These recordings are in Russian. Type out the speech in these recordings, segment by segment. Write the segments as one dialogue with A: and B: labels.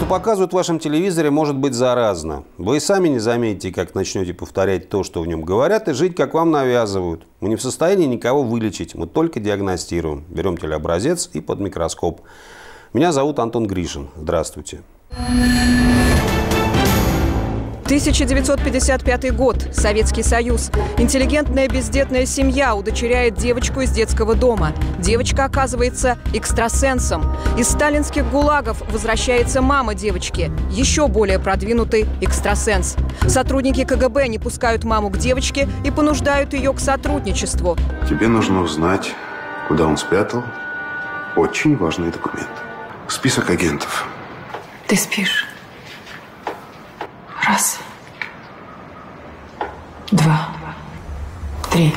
A: показывают в вашем телевизоре, может быть заразно. Вы и сами не заметите, как начнете повторять то, что в нем говорят, и жить, как вам навязывают. Мы не в состоянии никого вылечить, мы только диагностируем. Берем телеобразец и под микроскоп. Меня зовут Антон Гришин. Здравствуйте.
B: 1955 год. Советский Союз. Интеллигентная бездетная семья удочеряет девочку из детского дома. Девочка оказывается экстрасенсом. Из сталинских гулагов возвращается мама девочки. Еще более продвинутый экстрасенс. Сотрудники КГБ не пускают маму к девочке и понуждают ее к сотрудничеству.
C: Тебе нужно узнать, куда он спрятал очень важный документ. Список агентов.
D: Ты спишь. Раз. Два. Три.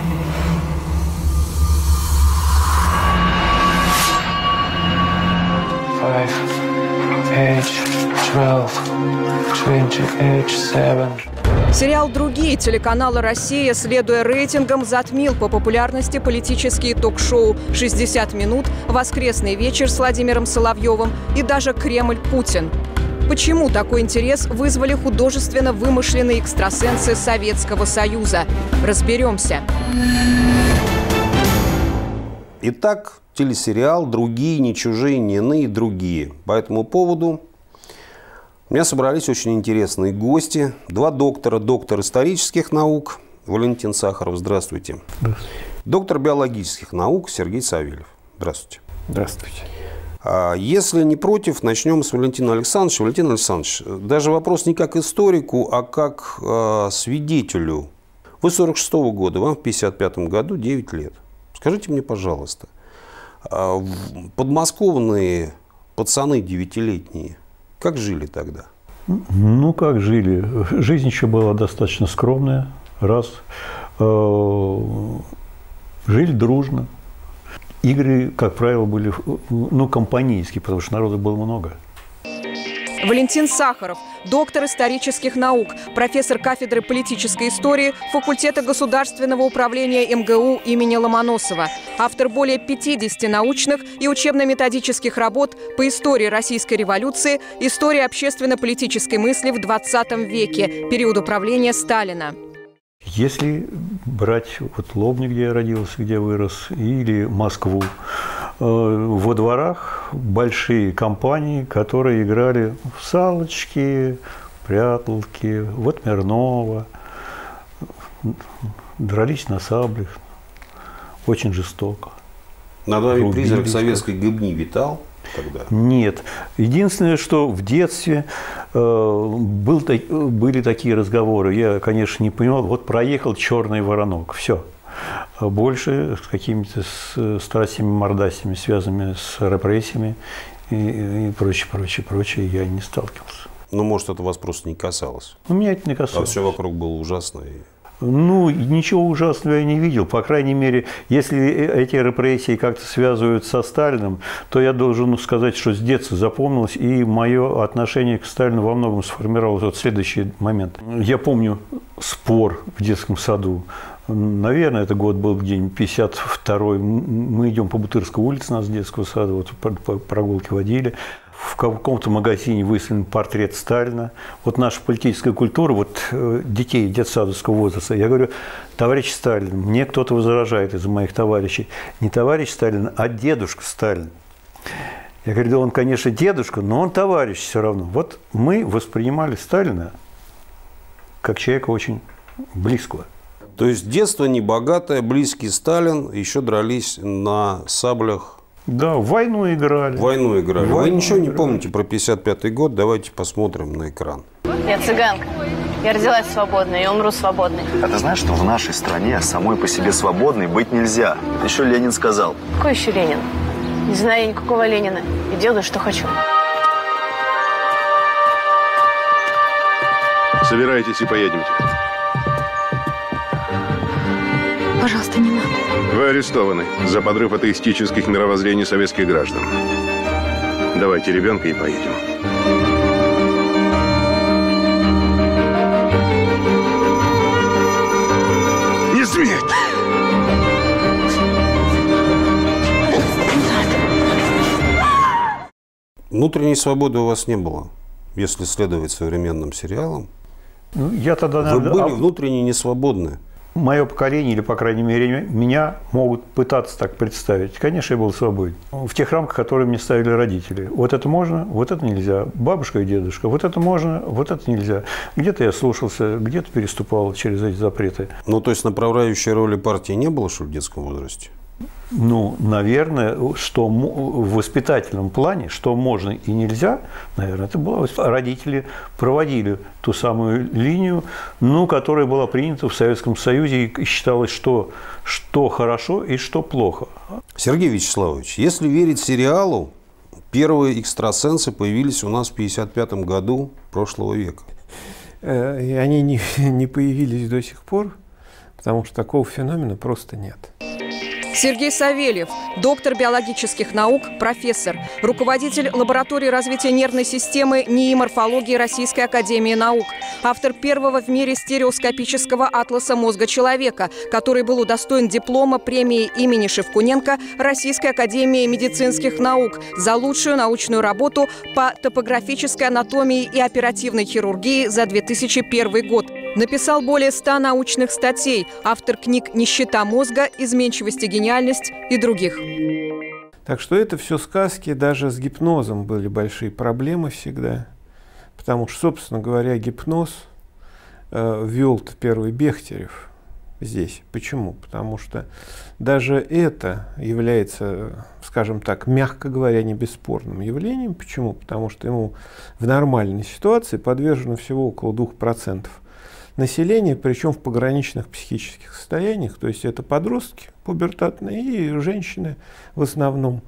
E: Five, eight, 12, 20, 7.
B: Сериал «Другие» телеканала «Россия», следуя рейтингам, затмил по популярности политические ток-шоу «60 минут», «Воскресный вечер» с Владимиром Соловьевым и даже «Кремль Путин». Почему такой интерес вызвали художественно вымышленные экстрасенсы Советского Союза? Разберемся.
A: Итак, телесериал «Другие, не чужие, не иные, другие». По этому поводу у меня собрались очень интересные гости. Два доктора. Доктор исторических наук Валентин Сахаров. Здравствуйте.
F: Здравствуйте.
A: Доктор биологических наук Сергей Савельев. Здравствуйте.
F: Здравствуйте.
A: Если не против, начнем с Валентина Александровича. Валентин Александрович, даже вопрос не как историку, а как свидетелю. Вы 46-го года, вам в 55-м году 9 лет. Скажите мне, пожалуйста, подмосковные пацаны 9-летние, как жили тогда?
F: Ну, как жили? Жизнь еще была достаточно скромная. Раз. Жили дружно. Игры, как правило, были компанейские, потому что народу было много.
B: Валентин Сахаров, доктор исторических наук, профессор кафедры политической истории факультета государственного управления МГУ имени Ломоносова, автор более 50 научных и учебно-методических работ по истории Российской революции, истории общественно-политической мысли в 20 веке, период управления Сталина.
F: Если брать Лобню, где я родился, где вырос, или Москву, во дворах большие компании, которые играли в салочки, пряталки, Мирнова, дрались на саблях, очень жестко.
A: Над вами призрак советской гыбни витал тогда?
F: Нет. Единственное, что в детстве были такие разговоры. Я, конечно, не понимал. Проехал черный воронок. Все. Больше с какими-то страстями-мордастями, связанными с репрессиями и прочее, я не сталкивался.
A: Ну, может, это вас просто не касалось?
F: Меня это не касалось.
A: А все вокруг было ужасно.
F: Ничего ужасного я не видел. По крайней мере, если эти репрессии как-то связывают со Сталиным, то я должен сказать, что с детства запомнилось, и мое отношение к Сталину во многом сформировалось. Следующий момент. Я помню спор в детском саду. Наверное, это год был где-нибудь 52-й. Мы идем по Бутырской улице, нас с детского сада, по прогулке водили. В каком-то магазине выставлен портрет Сталина. Наша политическая культура, детей детсадовского возраста. Я говорю: товарищ Сталин, мне кто-то возражает из моих товарищей. Не товарищ Сталин, а дедушка Сталин. Я говорю: да он, конечно, дедушка, но он товарищ все равно. Мы воспринимали Сталина как человека очень близкого.
A: То есть детство небогатое, близкий Сталин, еще дрались на саблях.
F: Да, в войну играли.
A: Вы ничего не помните про 55-й год? Давайте посмотрим на экран.
G: Я цыганка. Я родилась свободной и умру свободной.
H: А ты знаешь, что в нашей стране самой по себе свободной быть нельзя? Еще Ленин сказал.
G: Какой еще Ленин? Не знаю я никакого Ленина. И делаю, что хочу.
C: Собирайтесь и поедемте.
D: Пожалуйста, не надо.
C: Вы арестованы за подрыв атеистических мировоззрений советских граждан. Давайте ребенка и поедем. Не смейте!
A: Внутренней свободы у вас не было. если следовать современным сериалам,
F: Ну, я тогда,
A: вы были внутренне несвободны.
F: Мое поколение, или, по крайней мере, меня могут пытаться так представить. Конечно, я был свободен. В тех рамках, которые мне ставили родители. Вот это можно, вот это нельзя. Бабушка и дедушка. Вот это можно, вот это нельзя. Где-то я слушался, где-то переступал через эти запреты.
A: Ну, то есть направляющей роли партии не было, что ли, в детском возрасте?
F: Ну, наверное, что в воспитательном плане, что можно и нельзя, наверное, это было. Родители проводили ту самую линию, ну, которая была принята в Советском Союзе, и считалось, что хорошо и что плохо.
A: Сергей Вячеславович, если верить сериалу, первые экстрасенсы появились у нас в 1955 году прошлого века.
E: И они не появились до сих пор, потому что такого феномена просто нет.
B: Сергей Савельев, доктор биологических наук, профессор, руководитель лаборатории развития нервной системы НИИ морфологии Российской академии наук, автор первого в мире стереоскопического атласа мозга человека, который был удостоен диплома премии имени Шевкуненко Российской академии медицинских наук за лучшую научную работу по топографической анатомии и оперативной хирургии за 2001 год. Написал более 100 научных статей, автор книг «Нищета мозга», «Изменчивость и гениальность» и других.
E: Так что это все сказки, даже с гипнозом были большие проблемы всегда. Потому что, собственно говоря, гипноз ввел-то первый Бехтерев здесь. Почему? Потому что даже это является, скажем так, мягко говоря, не бесспорным явлением. Почему? Потому что ему в нормальной ситуации подвержено всего около 2% населения, причем в пограничных психических состояниях, то есть это подростки пубертатные и женщины в основном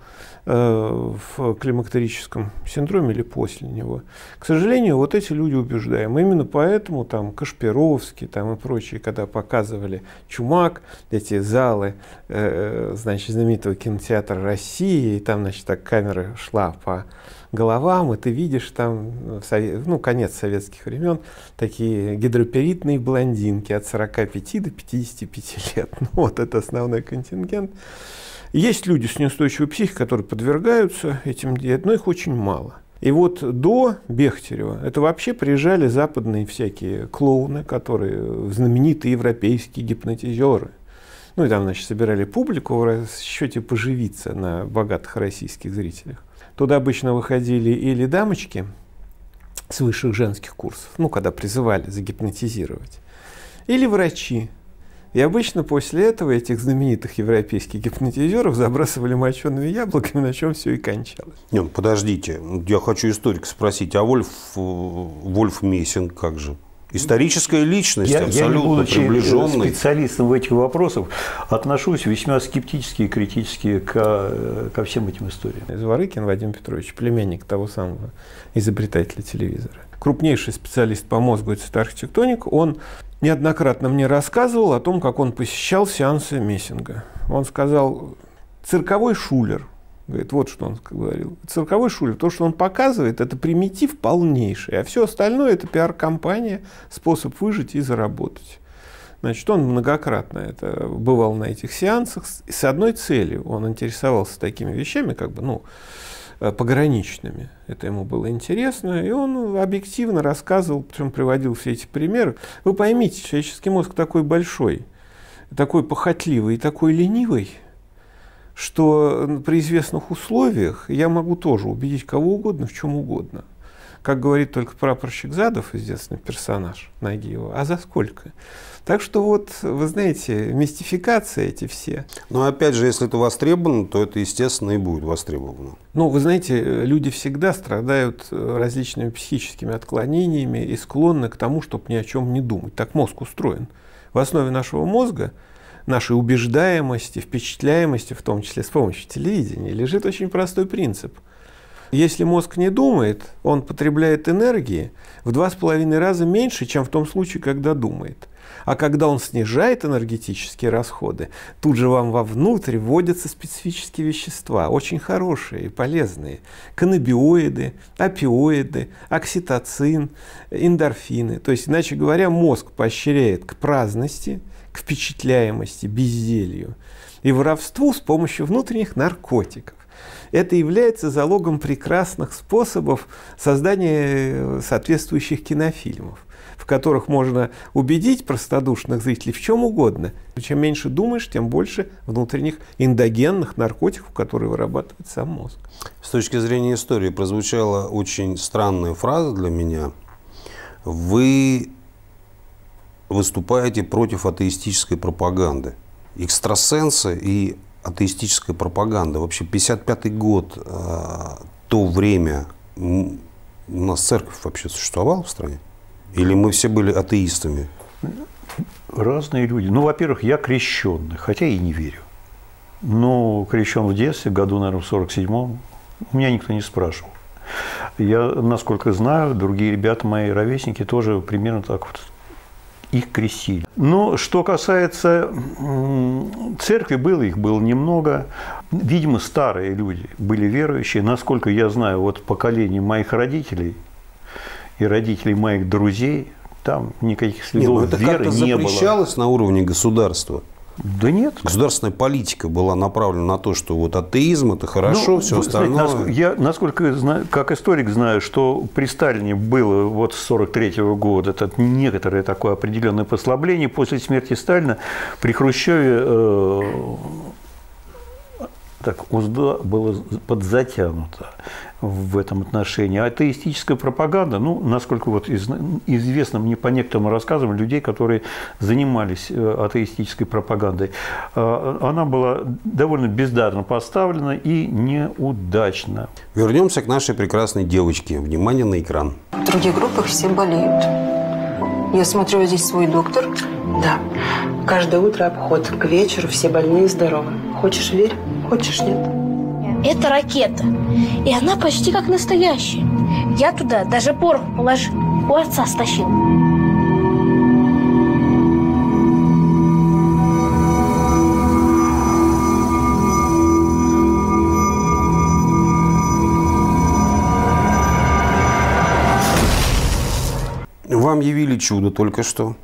E: в климактерическом синдроме или после него. К сожалению, вот эти люди убеждаем. Именно поэтому там Кашпировский там, и прочие, когда показывали «Чумак», эти залы, значит, знаменитого кинотеатра России, и там, значит, так камера шла по головам, и ты видишь там, ну, конец советских времен, такие гидроперитные блондинки от 45 до 55 лет. Ну, вот это основной контингент. Есть люди с неустойчивой психикой, которые подвергаются этим, но их очень мало. И вот до Бехтерева это вообще приезжали западные всякие клоуны, которые знаменитые европейские гипнотизеры. Ну и там, значит, собирали публику в расчете поживиться на богатых российских зрителях. Туда обычно выходили или дамочки с высших женских курсов, ну, когда призывали загипнотизировать, или врачи. И обычно после этого этих знаменитых европейских гипнотизеров забрасывали мочеными яблоками, на чем все и кончалось.
A: Нет, подождите, я хочу историка спросить, а Вольф Мессинг как же? Историческая личность, абсолютно приближенный.
F: Я, специалистом в этих вопросах, отношусь весьма скептически и критически ко всем этим историям.
E: Зворыкин Вадим Петрович, племянник того самого изобретателя телевизора. Крупнейший специалист по мозгу и цитоархитектоник, он неоднократно мне рассказывал о том, как он посещал сеансы Мессинга. Он сказал, цирковой шулер. Говорит, вот что он говорил. Цирковой шулер, то, что он показывает, это примитив полнейший, а все остальное это пиар-компания, способ выжить и заработать. Значит, он многократно это бывал на этих сеансах с одной целью. Он интересовался такими вещами, как бы, ну, пограничными. Это ему было интересно, и он объективно рассказывал, причем приводил все эти примеры. Вы поймите, человеческий мозг такой большой, такой похотливый и такой ленивый, что при известных условиях я могу тоже убедить кого угодно в чем угодно. Как говорит только прапорщик Задов, известный персонаж Нагиева, а за сколько? Так что вот, вы знаете, мистификации эти все.
A: Но опять же, если это востребовано, то это, естественно, и будет востребовано.
E: Ну, вы знаете, люди всегда страдают различными психическими отклонениями и склонны к тому, чтобы ни о чем не думать. Так мозг устроен. В основе нашего мозга, нашей убеждаемости, впечатляемости, в том числе с помощью телевидения, лежит очень простой принцип. Если мозг не думает, он потребляет энергии в 2,5 раза меньше, чем в том случае, когда думает. А когда он снижает энергетические расходы, тут же вам вовнутрь вводятся специфические вещества, очень хорошие и полезные. Каннабиоиды, опиоиды, окситоцин, эндорфины. То есть, иначе говоря, мозг поощряет к праздности, к впечатляемости, безделью и воровству с помощью внутренних наркотиков. Это является залогом прекрасных способов создания соответствующих кинофильмов, в которых можно убедить простодушных зрителей в чем угодно. Чем меньше думаешь, тем больше внутренних эндогенных наркотиков, которые вырабатывает сам мозг.
A: С точки зрения истории прозвучала очень странная фраза для меня. Вы выступаете против атеистической пропаганды. Экстрасенсы и атеистическая пропаганда. Вообще 55-й год, то время, у нас церковь вообще существовала в стране? Или мы все были атеистами?
F: Разные люди. Ну, во-первых, я крещенный, хотя и не верю. Но крещен в детстве, году, наверное, в 47-м. Меня никто не спрашивал. Я, насколько знаю, другие ребята, мои ровесники, тоже примерно так вот их крестили. Но что касается церкви, их было немного. Видимо, старые люди были верующие. Насколько я знаю, вот поколение моих родителей и родителей моих друзей, там никаких следов веры не было.
A: Это запрещалось на уровне государства?
F: Да нет.
A: Государственная политика была направлена на то, что вот атеизм – это хорошо, все остальное…
F: Знаете, я, насколько знаю, как историк знаю, что при Сталине было вот с 1943 года это некоторое такое определенное послабление. После смерти Сталина при Хрущеве так узда была подзатянута в этом отношении. А атеистическая пропаганда, ну, насколько вот известно мне по некоторым рассказам людей, которые занимались атеистической пропагандой, она была довольно бездарно поставлена и неудачна.
A: Вернемся к нашей прекрасной девочке. Внимание на экран.
I: В других группах все болеют. Я смотрю, здесь свой доктор.
G: Да. Каждое утро обход. К вечеру все больные и здоровы. Хочешь – верь, хочешь – нет.
J: Это ракета. И она почти как настоящая. Я туда даже порох положил. У отца стащил.
A: Вам явили чудо только что.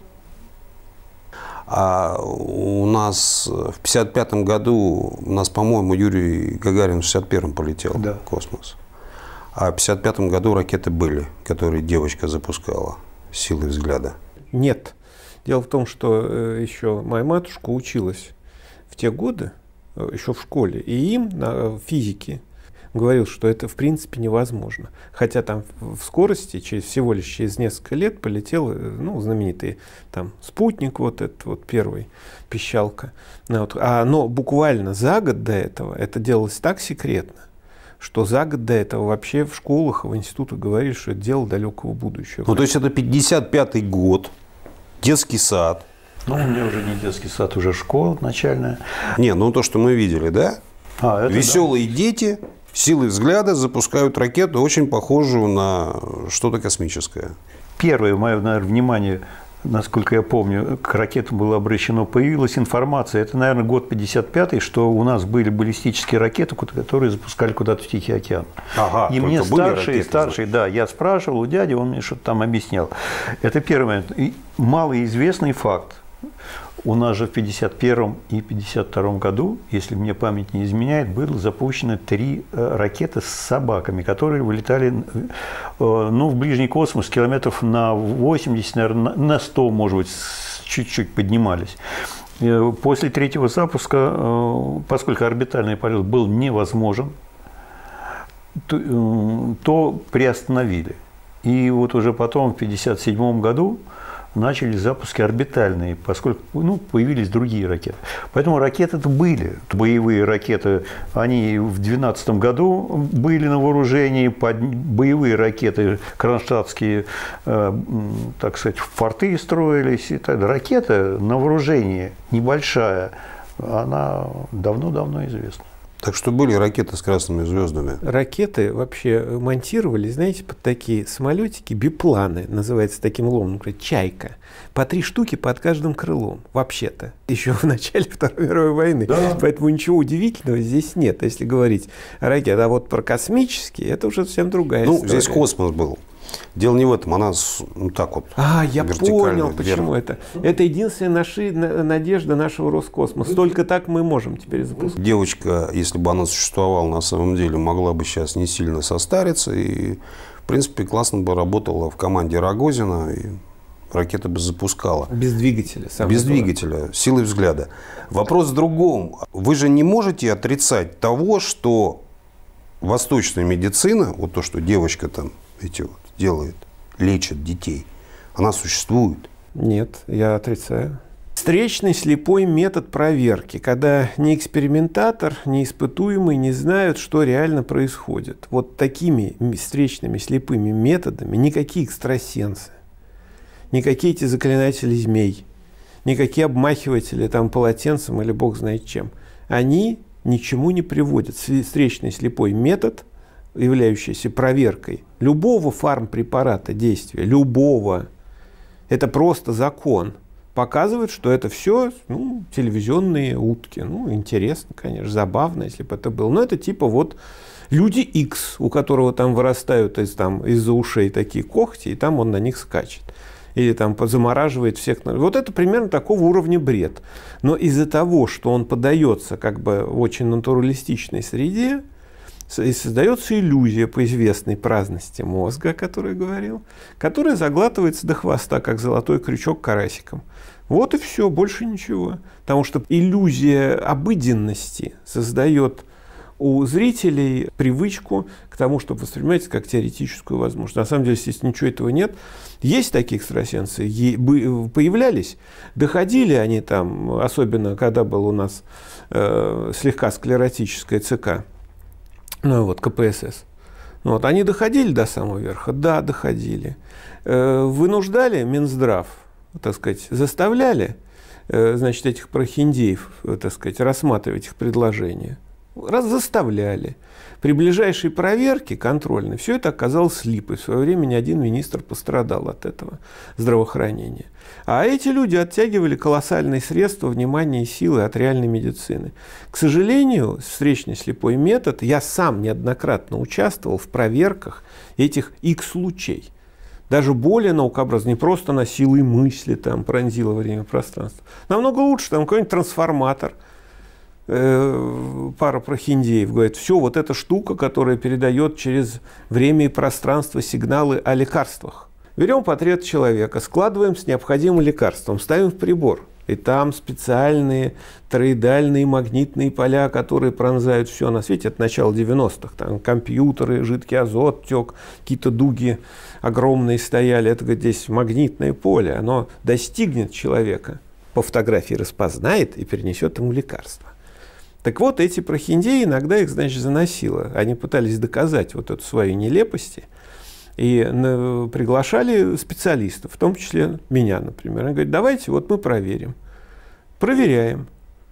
A: А у нас в 1955 году, у нас, по-моему, Юрий Гагарин в 1961 полетел в космос. А в 1955 году ракеты были, которые девочка запускала силой взгляда.
E: Нет. Дело в том, что еще моя матушка училась в те годы, еще в школе, и им на физике говорил, что это в принципе невозможно. Хотя там в скорости всего лишь через несколько лет полетел, ну, знаменитый там спутник, вот этот вот первый, пищалка. Но буквально за год до этого это делалось так секретно, что за год до этого вообще в школах, в институтах говорили, что это дело далекого будущего.
A: Ну, то есть это 55-й год, детский сад.
F: Ну, у меня уже не детский сад, уже школа начальная.
A: Не, ну то, что мы видели, да? Веселые дети силой взгляда запускают ракету, очень похожую на что-то космическое.
F: Первое мое, наверное, внимание, насколько я помню, к ракетам было обращено, появилась информация, это, наверное, год 55-й, что у нас были баллистические ракеты, которые запускали куда-то в Тихий океан.
A: Ага,
F: и мне старший, да, я спрашивал у дяди, он мне что-то там объяснял. Это первый момент. И малоизвестный факт. У нас же в 1951 и 1952 году, если мне память не изменяет, было запущено 3 ракеты с собаками, которые вылетали в ближний космос километров на 80, наверное, на 100, может быть, чуть-чуть поднимались. После 3-го запуска, поскольку орбитальный полет был невозможен, то приостановили. И вот уже потом, в 1957 году, начали запуски орбитальные, поскольку появились другие ракеты. Поэтому ракеты-то были. Боевые ракеты, они в 2012 году были на вооружении, боевые ракеты кронштадтские, так сказать, в форты строились. И так далее. Ракета на вооружении небольшая, она давно-давно известна.
A: Так что были ракеты с красными звездами?
E: Ракеты вообще монтировали, знаете, под такие самолетики, бипланы, называется таким ломом, например, «Чайка». По 3 штуки под каждым крылом, вообще-то. Еще в начале Второй мировой войны. Да. Поэтому ничего удивительного здесь нет, если говорить о ракетах. А вот про космические, это уже совсем другая история.
A: Здесь космос был. Дело не в этом, она так вот
E: я понял, почему это. Это единственная надежда нашего Роскосмоса. Только так мы можем теперь запускать.
A: Девочка, если бы она существовала на самом деле, могла бы сейчас не сильно состариться и, в принципе, классно бы работала в команде Рогозина и ракеты бы запускала.
E: Без двигателя.
A: Без двигателя, силой взгляда. Вопрос в другом. Вы же не можете отрицать того, что восточная медицина, вот то, что девочка там эти вот делает, лечит детей, она существует.
E: Нет, я отрицаю. Встречный слепой метод проверки, когда ни экспериментатор, ни испытуемый не знают, что реально происходит. Вот такими встречными слепыми методами никакие экстрасенсы, никакие эти заклинатели змей, никакие обмахиватели там полотенцем или бог знает чем, они ничему не приводят. Встречный слепой метод, являющийся проверкой любого фармпрепарата действия, любого, это просто закон, показывает, что это все телевизионные утки. Интересно, конечно, забавно, если бы это было. Но это типа вот люди X, у которого там вырастают из-за ушей такие когти, и там он на них скачет. Или там замораживает всех. Вот это примерно такого уровня бред. Но из-за того, что он подается как бы в очень натуралистичной среде, и создается иллюзия по известной праздности мозга, о которой я говорил, которая заглатывается до хвоста, как золотой крючок карасиком. Вот и все, больше ничего. Потому что иллюзия обыденности создает у зрителей привычку к тому, чтобы воспринимать это как теоретическую возможность. На самом деле, естественно, ничего этого нет. Есть такие экстрасенсы, появлялись, доходили они там, особенно когда был у нас слегка склеротическое ЦК, КПСС. Они доходили до самого верха? Да, доходили. Вынуждали Минздрав, так сказать, заставляли, этих прохиндеев, так сказать, рассматривать их предложения. Заставляли. При ближайшей проверке контрольной все это оказалось липой. В свое время ни один министр пострадал от этого здравоохранения. А эти люди оттягивали колоссальные средства, внимания и силы от реальной медицины. К сожалению, встречный слепой метод, я сам неоднократно участвовал в проверках этих X-лучей. Даже более наукообразно, не просто на силы мысли пронзило время и пространство. Намного лучше, какой-нибудь трансформатор. Пара прохиндеев говорит, все, вот эта штука, которая передает через время и пространство сигналы о лекарствах. Берем портрет человека, складываем с необходимым лекарством, ставим в прибор. И там специальные тороидальные магнитные поля, которые пронзают все на свете. Это начало 90-х. Там компьютеры, жидкий азот тек, какие-то дуги огромные стояли. Это, говорит, здесь магнитное поле. Оно достигнет человека, по фотографии распознает и перенесет ему лекарство. Так вот, эти прохиндеи иногда их, заносило. Они пытались доказать вот эту свою нелепость и приглашали специалистов, в том числе меня, например. Они говорят, давайте вот мы проверим. Проверяем.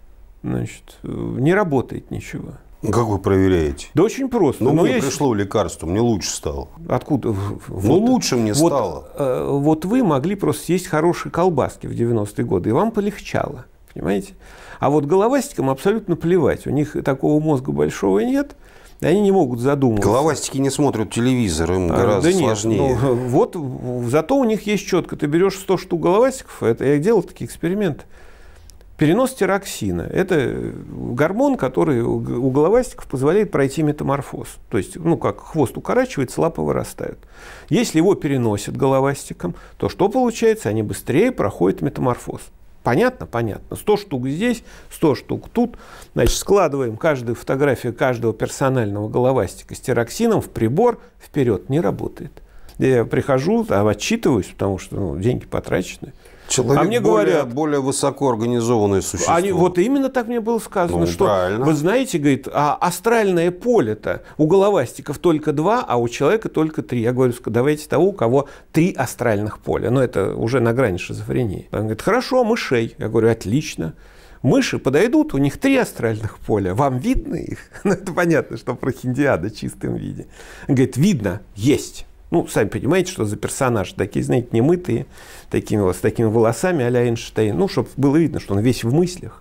E: Не работает ничего.
A: Как вы проверяете?
E: Да очень просто.
A: Мне пришло лекарство, мне лучше стало.
E: Откуда?
A: Лучше мне стало.
E: Вот вы могли просто съесть хорошие колбаски в 90-е годы, и вам полегчало. Понимаете? А вот головастикам абсолютно плевать. У них такого мозга большого нет, и они не могут задумываться.
A: Головастики не смотрят телевизор, им гораздо сложнее.
E: Зато у них есть четко. Ты берешь 100 штук головастиков, это я делал такие эксперименты. Перенос тироксина. Это гормон, который у головастиков позволяет пройти метаморфоз. То есть, как хвост укорачивается, лапы вырастают. Если его переносят головастикам, то что получается? Они быстрее проходят метаморфоз. Понятно? Понятно. 100 штук здесь, 100 штук тут. Складываем каждую фотографию каждого персонального головастика с тироксином в прибор, вперед, не работает. Я прихожу, отчитываюсь, потому что деньги потрачены.
A: Человек мне говорят, более высокоорганизованное существо.
E: Вот именно так мне было сказано, что
A: правильно.
E: Вы знаете, говорит, астральное поле-то у головастиков только 2, а у человека только 3. Я говорю, давайте того, у кого 3 астральных поля. Но это уже на грани шизофрении. Он говорит, хорошо, мышей. Я говорю, отлично. Мыши подойдут, у них 3 астральных поля. Вам видно их? Это понятно, что прохиндиада в чистом виде. Он говорит, видно, есть. Сами понимаете, что за персонаж. Такие, знаете, немытые, с такими волосами а-ля Эйнштейн. Чтобы было видно, что он весь в мыслях.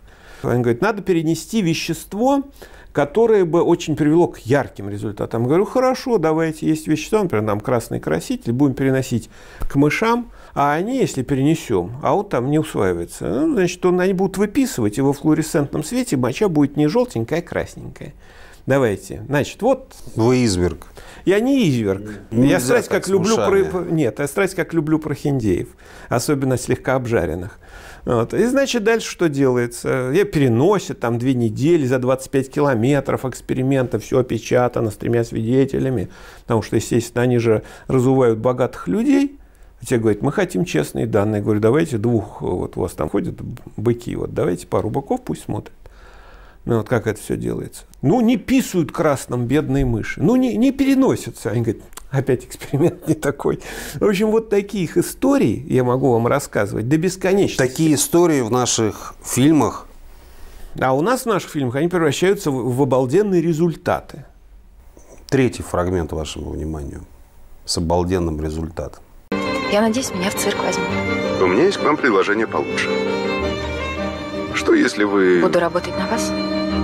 E: Он говорит, надо перенести вещество, которое бы очень привело к ярким результатам. Я говорю, хорошо, давайте, есть вещество, например, нам красный краситель, будем переносить к мышам, а они, если перенесем, а вот там не усваивается, ну, значит, они будут выписывать, и во флуоресцентном свете моча будет не желтенькая, а красненькая. Давайте. Значит, вот...
A: Вы изверг.
E: Я не изверг. Я страсть как люблю Нет, я страсть как люблю прохиндеев, особенно слегка обжаренных. Вот. И, значит, дальше что делается? Я переносят там 2 недели за 25 километров эксперимента, все опечатано с 3 свидетелями, потому что, естественно, они же разувают богатых людей. Те говорят, мы хотим честные данные. Я говорю, давайте 2, вот у вас там ходят быки, вот давайте пару быков пусть смотрят. Ну, вот как это все делается. Ну, не писают красным бедные мыши. Ну, не переносятся. Они говорят, опять эксперимент не такой. В общем, вот таких историй я могу вам рассказывать до бесконечности.
A: Такие истории в наших фильмах.
E: А у нас в наших фильмах они превращаются в обалденные результаты.
A: 3-й фрагмент вашему вниманию. С обалденным результатом.
I: Я надеюсь, меня в цирк возьмут.
C: У меня есть к вам предложение получше. Что если вы...
I: Буду работать на вас?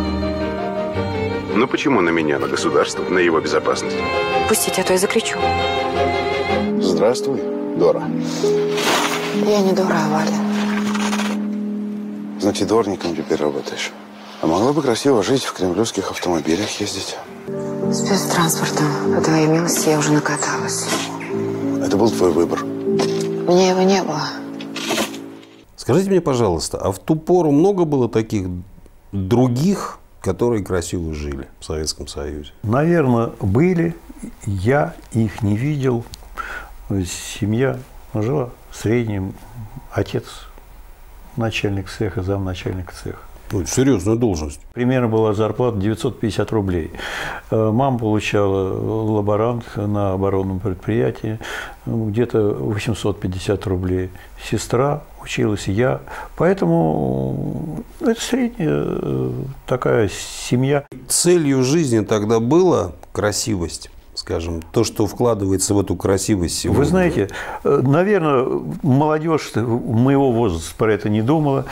C: Ну почему на меня, на государство, на его безопасность?
I: Пустите, а то я закричу.
K: Здравствуй, Дора.
I: Я не Дора, а Валя.
K: Значит, дворником теперь работаешь. А могла бы красиво жить, в кремлевских автомобилях ездить.
I: Спецтранспортом, по твоей милости, я уже накаталась.
K: Это был твой выбор.
I: У меня его не было.
A: Скажите мне, пожалуйста, а в ту пору много было таких других, которые красиво жили в Советском Союзе?
F: Наверное, были. Я их не видел. Семья жила в среднем. Отец начальник цеха, замначальник цеха.
A: Ну, серьезная должность.
F: Примерно была зарплата 950 рублей. Мама получала лаборант на оборонном предприятии, где-то 850 рублей. Сестра училась, я. Поэтому это средняя такая семья.
A: Целью жизни тогда была красивость. Скажем, то, что вкладывается в эту красивость сегодня.
F: Вы знаете, наверное, молодежь моего возраста про это не думала.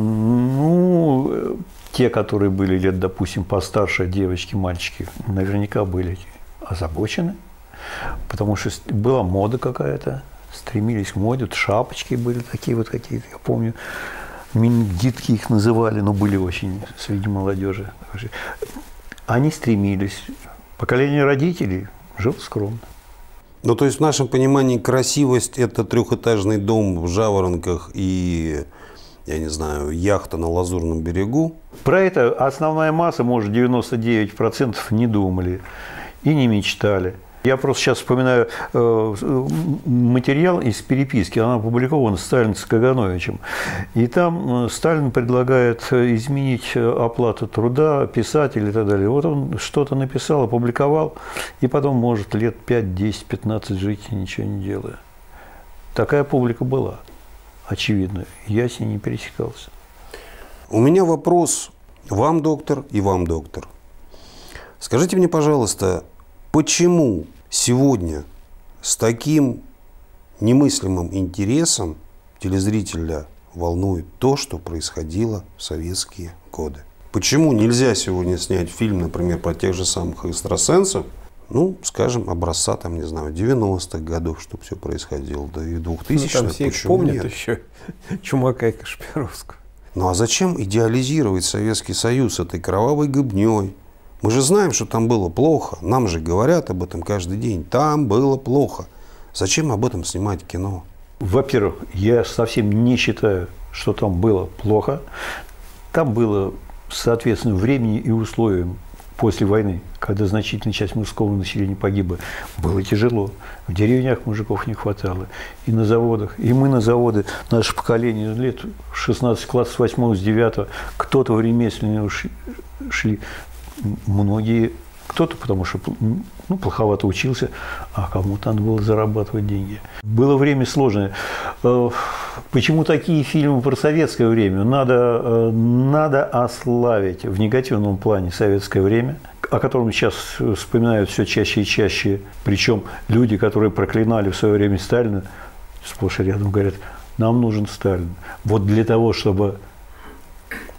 F: Ну, те, которые были лет, допустим, постарше, девочки, мальчики, наверняка были озабочены, потому что была мода какая-то, стремились к моде, шапочки были такие вот какие-то, я помню, менингитки их называли, но были очень среди молодежи. Они стремились. Поколение родителей жило скромно.
A: Ну, то есть, в нашем понимании, красивость – это 3-этажный дом в Жаворонках и, я не знаю, яхта на Лазурном берегу?
F: Про это основная масса, может, 99% не думали и не мечтали. Я просто сейчас вспоминаю материал из переписки, она опубликована Сталин с Кагановичем. И там Сталин предлагает изменить оплату труда писателей и так далее. Вот он что-то написал, опубликовал, и потом может лет 5, 10, 15 жить, ничего не делая. Такая публика была, очевидно. Я с ней не пересекался.
A: У меня вопрос вам, доктор, и вам, доктор. Скажите мне, пожалуйста, почему сегодня с таким немыслимым интересом телезрителя волнует то, что происходило в советские годы? Почему нельзя сегодня снять фильм, например, про тех же самых экстрасенсов, ну, скажем, образца, там, не знаю, 90-х годов, чтобы все происходило, да и 2000-х.
E: Ну, там все их помнят еще, Чумака и Кашпировского.
A: Ну, а зачем идеализировать Советский Союз этой кровавой гыбней? Мы же знаем, что там было плохо. Нам же говорят об этом каждый день. Там было плохо. Зачем об этом снимать кино?
F: Во-первых, я совсем не считаю, что там было плохо. Там было, соответственно, времени и условиям после войны, когда значительная часть мужского населения погибла, было тяжело. В деревнях мужиков не хватало. И на заводах. И мы на заводы, наше поколение лет 16 классов, с 8 с 9, кто-то в ремесленные шли. Многие, кто-то, потому что плоховато учился, а кому-то надо было зарабатывать деньги. Было время сложное. Почему такие фильмы про советское время? Надо ославить в негативном плане советское время, о котором сейчас вспоминают все чаще и чаще. Причем люди, которые проклинали в свое время Сталина, сплошь и рядом говорят, нам нужен Сталин. Вот для того, чтобы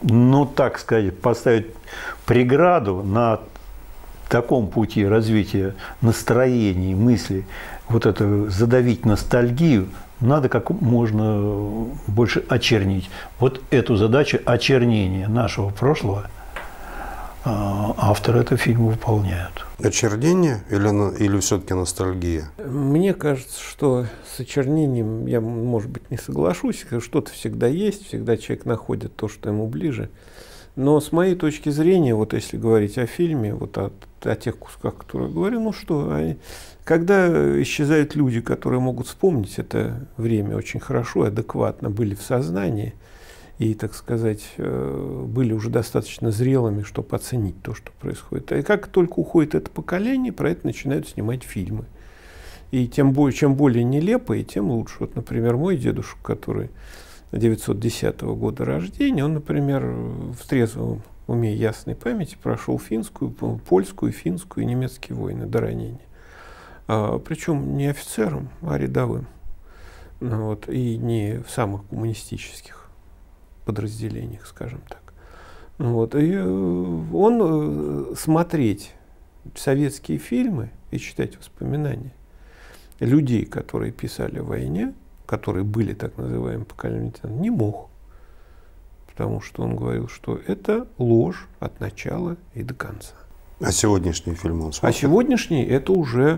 F: ну, так сказать, поставить преграду на таком пути развития настроений, мыслей, вот это задавить ностальгию, надо как можно больше очернить. Вот эту задачу очернения нашего прошлого авторы этого фильма выполняют.
A: Очернение или все-таки ностальгия?
E: Мне кажется, что с очернением я, может быть, не соглашусь. Что-то всегда есть, всегда человек находит то, что ему ближе. Но с моей точки зрения, вот если говорить о фильме, вот о тех кусках, которые я говорю, ну что, когда исчезают люди, которые могут вспомнить это время очень хорошо, адекватно, были в сознании и, так сказать, были уже достаточно зрелыми, чтобы оценить то, что происходит. И как только уходит это поколение, про это начинают снимать фильмы. И чем более нелепые, тем лучше. Вот, например, мой дедушка, который 910 года рождения, он, например, в трезвом уме и ясной памяти прошел финскую, польскую, финскую и немецкие войны до ранения. Причем не офицером, а рядовым. Вот, и не в самых коммунистических подразделениях, скажем так. Вот, и он смотреть советские фильмы и читать воспоминания людей, которые писали о войне, которые были так называемым поколением, не мог. Потому что он говорил, что это ложь от начала и до конца.
A: А сегодняшний фильм он смотрит?
E: А сегодняшний это уже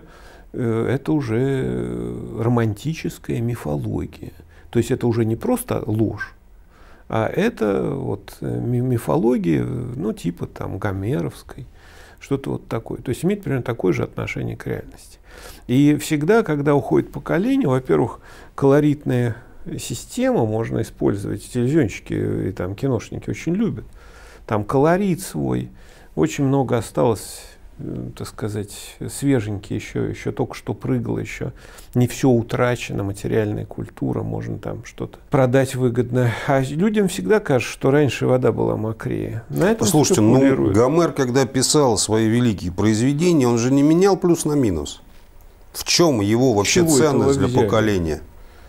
E: романтическая мифология. То есть это уже не просто ложь, а это вот мифология, ну, типа там гомеровской, что-то вот такое. То есть имеет примерно такое же отношение к реальности. И всегда, когда уходит поколение, во-первых, колоритная система можно использовать. Телевизионщики и там киношники очень любят. Там колорит свой. Очень много осталось, так сказать, свеженькие, еще только что прыгало, еще не все утрачено, материальная культура, можно там что-то продать выгодно. А людям всегда кажется, что раньше вода была мокрее.
A: Послушайте, ну, Гомер, когда писал свои великие произведения, он же не менял плюс на минус. В чем его вообще ценность для поколения?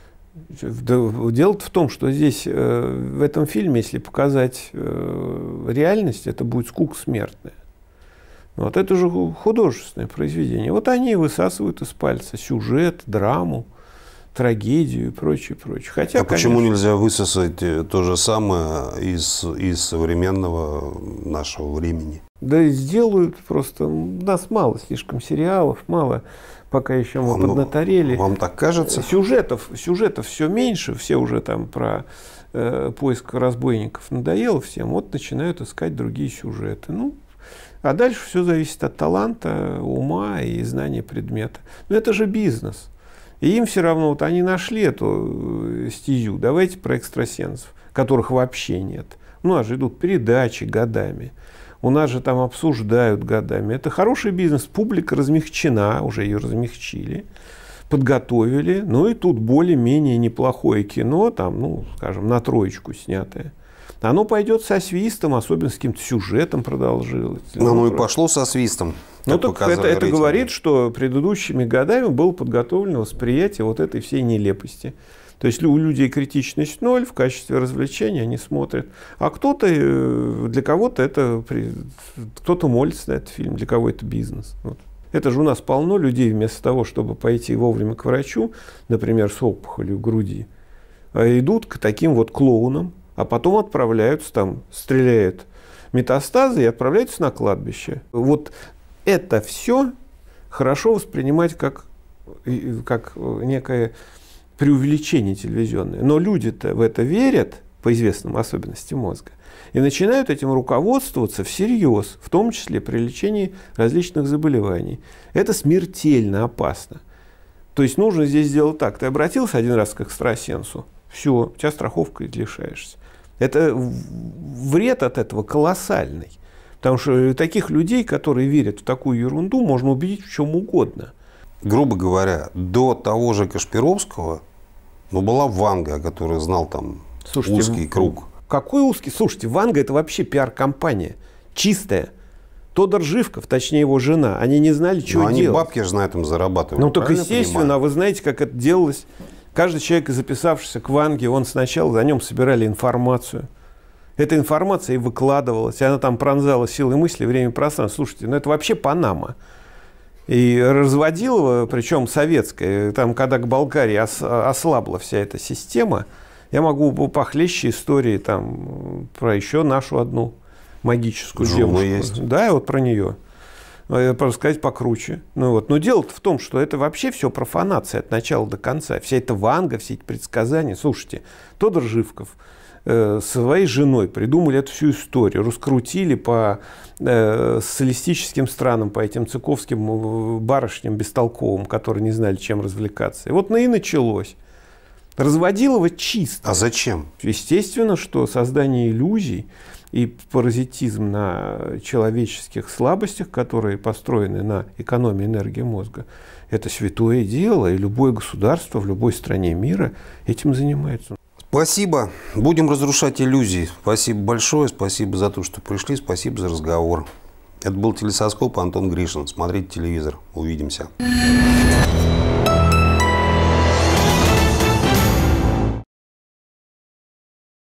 E: Дело-то в том, что здесь, в этом фильме, если показать реальность, это будет скука смертная. Вот это же художественное произведение. Вот они высасывают из пальца сюжет, драму, трагедию и прочее, прочее. Хотя,
A: почему нельзя высосать то же самое из современного нашего времени?
E: Да сделают просто. У нас мало слишком сериалов, мало, пока еще мы поднаторели.
A: Вам так кажется?
E: Сюжетов все меньше, все уже там про поиск разбойников надоело всем, вот начинают искать другие сюжеты. Ну, а дальше все зависит от таланта, ума и знания предмета. Но это же бизнес. И им все равно, вот они нашли эту стезю, давайте про экстрасенсов, которых вообще нет. У нас же идут передачи годами, у нас же там обсуждают годами. Это хороший бизнес, публика размягчена, уже ее размягчили, подготовили. Ну и тут более-менее неплохое кино, там, ну, скажем, на троечку снятое. Оно пойдет со свистом, особенно с каким-то сюжетом продолжилось.
A: Оно и пошло со свистом.
E: Ну, так это говорит, что предыдущими годами было подготовлено восприятие вот этой всей нелепости. То есть у людей критичность 0, в качестве развлечения они смотрят. А кто-то, для кого-то это, кто-то молится на этот фильм, для кого это бизнес. Вот. Это же у нас полно людей, вместо того, чтобы пойти вовремя к врачу, например, с опухолью груди, идут к таким вот клоунам, а потом отправляются, там, стреляют метастазы и отправляются на кладбище. Вот это все хорошо воспринимать как некое преувеличение телевизионное. Но люди-то в это верят, по известным особенностям мозга, и начинают этим руководствоваться всерьез, в том числе при лечении различных заболеваний. Это смертельно опасно. То есть нужно здесь сделать так. Ты обратился один раз к экстрасенсу, все, у тебя страховка и лишаешься. Это вред от этого колоссальный. Потому что таких людей, которые верят в такую ерунду, можно убедить в чем угодно.
A: Грубо говоря, до того же Кашпировского, ну, была Ванга, который знал там узкий круг.
E: Какой узкий? Слушайте, Ванга – это вообще пиар-компания. Чистая. Тодор Живков, точнее его жена, они не знали, что делать.
A: Они бабки же на этом зарабатывали.
E: Ну, так естественно, а вы знаете, как это делалось? Каждый человек, записавшийся к Ванге, он сначала за нем собирали информацию. Эта информация и выкладывалась, и она там пронзала силой мысли, время и пространство. Слушайте, ну это вообще Панама. И Разводилова, причем советская, там, когда к Болгарии ослабла вся эта система, я могу похлеще истории там, про еще нашу одну магическую девушку. Есть. Да, и вот про нее. Рассказать покруче. Ну, вот. Но дело-то в том, что это вообще все профанация от начала до конца. Вся эта Ванга, все эти предсказания. Слушайте, Тодор Живков своей женой придумали эту всю историю, раскрутили по социалистическим странам, по этим цыковским барышням бестолковым, которые не знали, чем развлекаться. И вот и началось. Разводилова чисто.
A: А зачем?
E: Естественно, что создание иллюзий и паразитизм на человеческих слабостях, которые построены на экономии энергии мозга, это святое дело, и любое государство в любой стране мира этим занимается.
A: Спасибо. Будем разрушать иллюзии. Спасибо большое. Спасибо за то, что пришли. Спасибо за разговор. Это был телесоскоп, Антон Гришин. Смотрите телевизор. Увидимся.